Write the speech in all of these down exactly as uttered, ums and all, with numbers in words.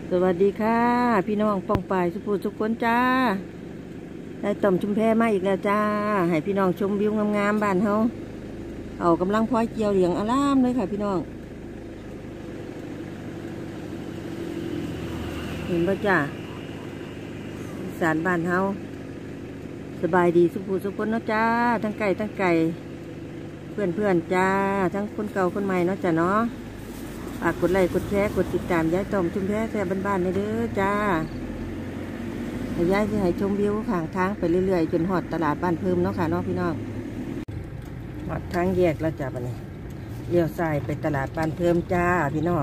สวัสดีค่ะพี่น้องป้องปายสุภูสุขคนจ้าได้ต่อมชุมแพมาอีกแล้วจ้าให้พี่น้องชมวิวงามๆบ้านเฮาเอากำลังพ้อยเกี่ยวเหลียงอารามเลยค่ะพี่น้องเห็นป่ะจ้าสารบ้านเฮาสบายดีสุภูสุขคนเนาะจ้าทั้งไก่ทั้งไก่เพื่อนเพื่อนจ้าทั้งคนเก่าคนใหม่เนาะจ้าเนาะฝากกดไลค์กดแชร์กดติดตามย้ายต่อมชุมแพแซ่บ้านๆเลยเด้อจ้าย้ายจะให้ชมวิวข้างทางไปเรื่อยๆจนหอดตลาดบ้านเพิ่มเนาะค่ะเนาะพี่น้องหอดทางแยกแล้วจ้าบัดนี้เลี้ยวซ้ายไปตลาดบ้านเพิ่มจ้าพี่น้อง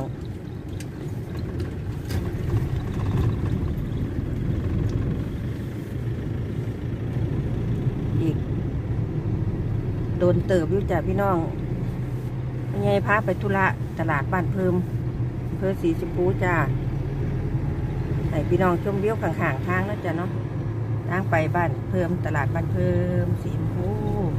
อีกโดนเติบอยู่จ้าพี่น้องยังไงพาไปธุระตลาดบ้านเพิ่มเพื่อสีชมพูจ้าให้พี่น้องชมวิวข้างๆทางนะจ้าเนาะทางไปบ้านเพิ่มตลาดบ้านเพิ่มสีชมพู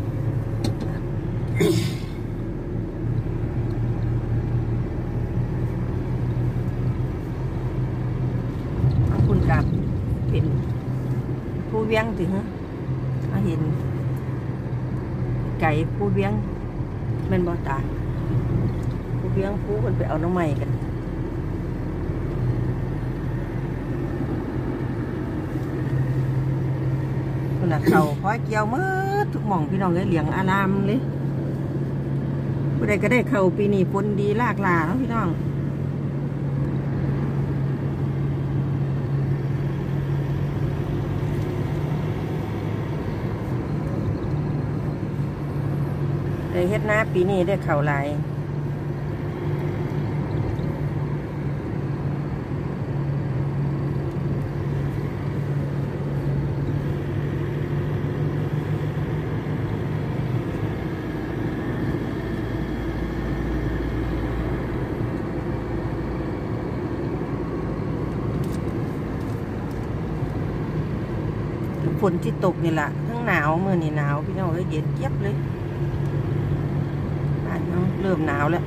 คุณกับเป็นผู้เวียงถึงมาเห็นไก่ผู้เวียงเป็นบ่อตาผู้เวียงผู้คนไปเอาน้ำใหม่กันคนน่ะเขาพอเกี่ยวมืดทุกหม่องพี่น้องเลยเหลียงอารามเลยผู้ใดก็ได้เขาปีนี้ฝนดีลากลาเนาะพี่น้องได้เฮ็ดนาปีนี้ได้เข่าลายฝนที่ตกนี่แหละทั้งหนาวเมื่อนี่หนาวพี่น้องเอ้ยเย็นเจี๊ยบเลยบ้านเนาะเริ่มหนาวแล้ว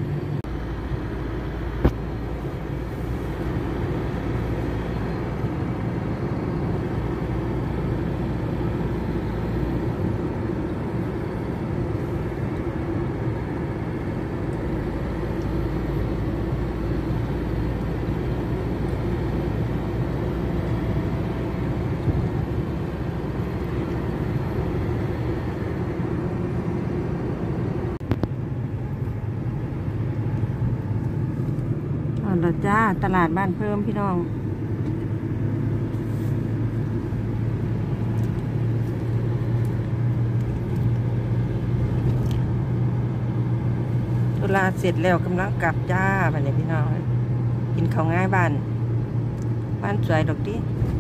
เราจ้าตลาดบ้านเพิ่มพี่น้องตลาดเสร็จแล้วกำลังกลับจ้าบ้านนี้พี่น้องกินข้าวง่ายบ้านบ้านสวยดอกดิ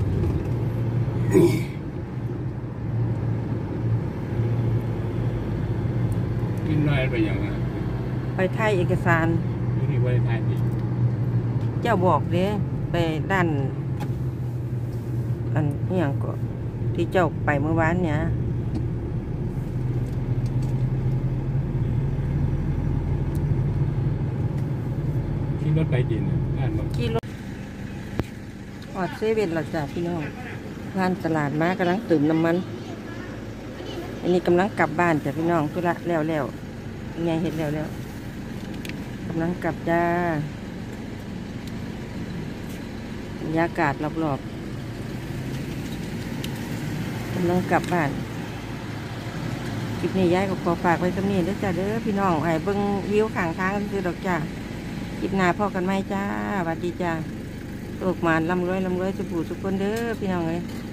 กินน้อยไปอย่างนั้นไปไทยเอกสารนี่ไปไทยดิเจ้าบอกเด้ไปด้านอันนี้อย่างก็ที่เจ้าไปเมื่อวานเนี่ยขี่รถไปดินอ่านมาขี่รถอดเซเว่นเราจ้ะพี่น้องร้านตลาดมากำลังตื่มน้ำมันอันนี้กำลังกลับบ้านจ้ะพี่น้องธุระแล้วแล้วไงเห็นแล้วแล้วกำลังกลับจ้าบรรยากาศรอบๆกำลังกลับบ้านคลิปนี้ย้ายก็ขอฝากไว้สำนีเด้อจ้าเด้อพี่น้องไอ้เบิ้งวิวข้างทางคือดอกจ้าคลิปหน้าพ่อกันไหมจ้าสวัสดีจ้าโลกมานลำรวยลำรวยสุขสุขคนเด้อพี่น้องเอ้ย